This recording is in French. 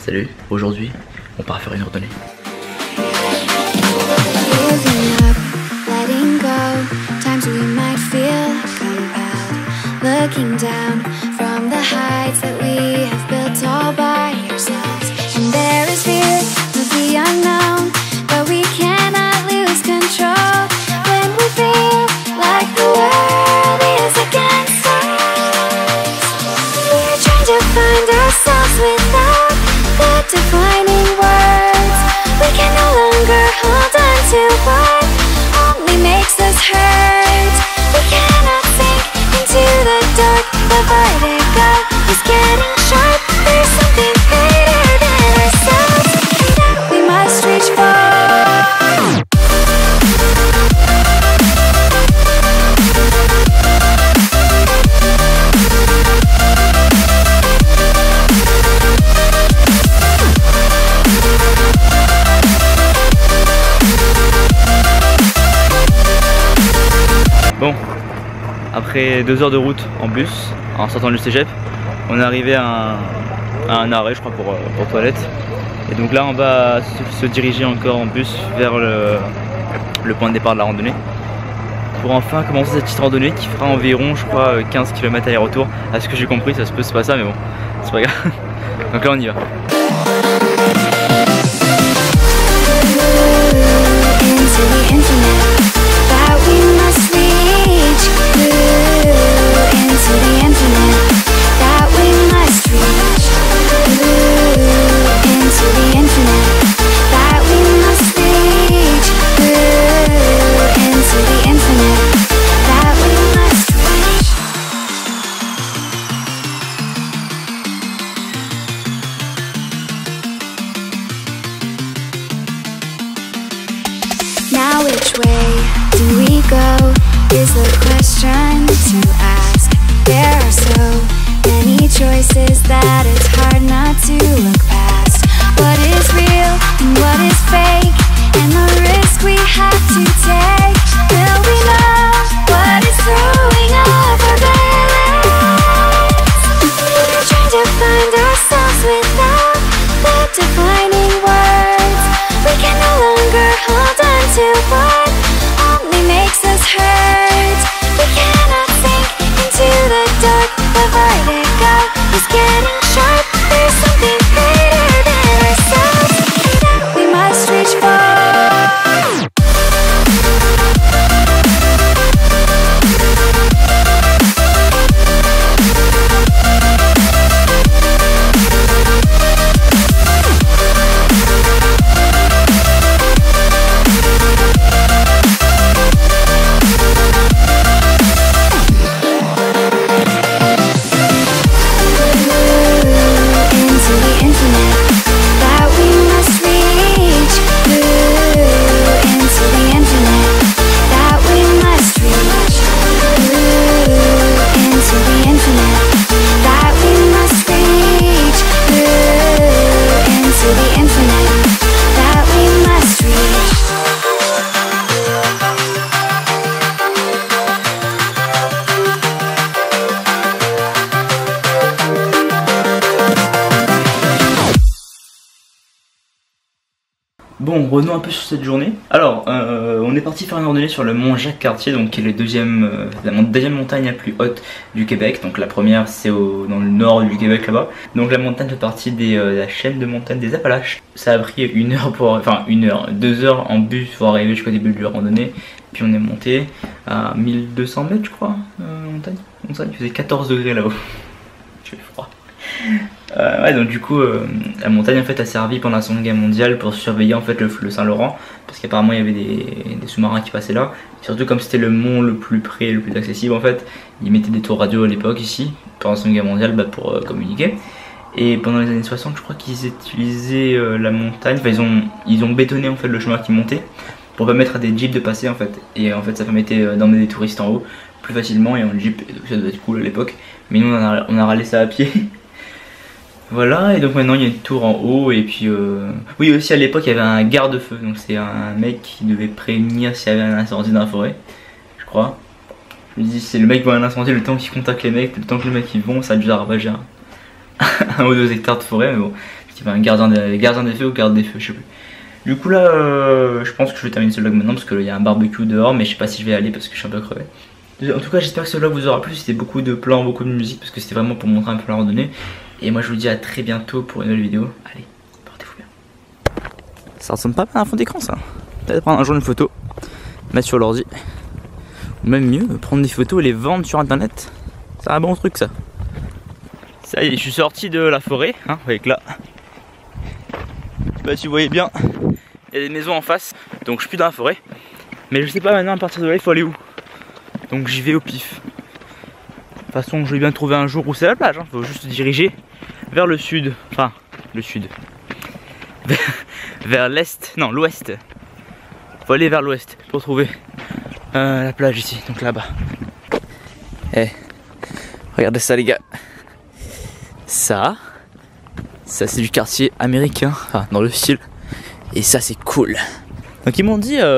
Salut, aujourd'hui on part faire une randonnée. Looking down from the heights that we have built all by ourselves. And there is fear of the unknown, but we cannot lose control when we feel like the world is against us. We're trying to find ourselves without the defining words. We can no longer hold on to what only makes us hurt. We cannot sink into the dark, the vertigo is getting sharp. There's something greater than ourselves that we must reach for. Bon, après 2 heures de route en bus, en sortant du cégep, on est arrivé à un arrêt, je crois, pour toilette. Et donc là, on va se diriger encore en bus vers le point de départ de la randonnée, pour enfin commencer cette petite randonnée qui fera environ, je crois, 15 km aller-retour. À ce que j'ai compris, ça se peut, c'est pas ça, mais bon, c'est pas grave. Donc là, on y va. Now which way do we go is the question to ask. There are so many choices that it's hard not to look past. What is real and what is fake, and the risk we have to take. Will we know what is throwing off our balance? We're trying to find ourselves without the defining words. We can no longer hold on to what only makes us hurt. We cannot sink into the dark, the vertigo is getting sharp. There's something greater than ourselves that we must reach for. Bon, revenons un peu sur cette journée. Alors, on est parti faire une randonnée sur le mont Jacques-Cartier, donc qui est la deuxième montagne la plus haute du Québec. Donc la première, c'est dans le nord du Québec là-bas. Donc la montagne fait partie de la chaîne de montagnes des Appalaches. Ça a pris 2 heures en bus pour arriver jusqu'au début de la randonnée. Puis on est monté à 1200 mètres, je crois, montagne. Il faisait 14 degrés là-haut. Il fait froid. Ouais, donc du coup la montagne en fait a servi pendant la Seconde Guerre mondiale pour surveiller en fait le fleuve Saint-Laurent, parce qu'apparemment il y avait des sous-marins qui passaient là. Et surtout comme c'était le mont le plus près, le plus accessible en fait, ils mettaient des tours radio à l'époque ici pendant la Seconde Guerre mondiale pour communiquer. Et pendant les années 60 je crois qu'ils utilisaient la montagne, enfin ils ont bétonné en fait le chemin qui montait pour permettre à des jeeps de passer en fait. Et en fait ça permettait d'emmener des touristes en haut plus facilement et en jeep, donc ça devait être cool à l'époque. Mais nous on a râlé ça à pied. Voilà, et donc maintenant il y a une tour en haut, et puis oui, aussi à l'époque il y avait un garde-feu, donc c'est un mec qui devait prévenir s'il y avait un incendie dans la forêt, je crois. Je me dis, c'est le mec qui voit un incendie, le temps qu'il contacte les mecs, le temps que les mecs y vont, ça a déjà ravagé un ou 2 hectares de forêt, mais bon, qu'il y avait un gardien des feux ou garde des feux, je sais plus. Du coup là, je pense que je vais terminer ce vlog maintenant parce qu'il y a un barbecue dehors, mais je sais pas si je vais aller parce que je suis un peu crevé. En tout cas, j'espère que ce vlog vous aura plu. C'était beaucoup de plans, beaucoup de musique parce que c'était vraiment pour montrer un peu la randonnée. Et moi, je vous dis à très bientôt pour une nouvelle vidéo. Allez, portez-vous bien. Ça ressemble pas mal à un fond d'écran, ça. Peut-être prendre un jour une photo, mettre sur l'ordi, ou même mieux, prendre des photos et les vendre sur internet. C'est un bon truc, ça. Ça y est, je suis sorti de la forêt, hein, avec là. Je sais pas si vous voyez bien, il y a des maisons en face, donc je suis plus dans la forêt. Mais je sais pas maintenant à partir de là il faut aller où. Donc j'y vais au pif. De toute façon je vais bien trouver un jour où c'est la plage, hein. Faut juste se diriger vers le sud. Enfin, le sud. Vers l'est, non l'ouest. Faut aller vers l'ouest pour trouver la plage ici, donc là-bas. Eh, regardez ça les gars. Ça c'est du quartier américain, enfin dans le style. Et ça c'est cool. Donc ils m'ont dit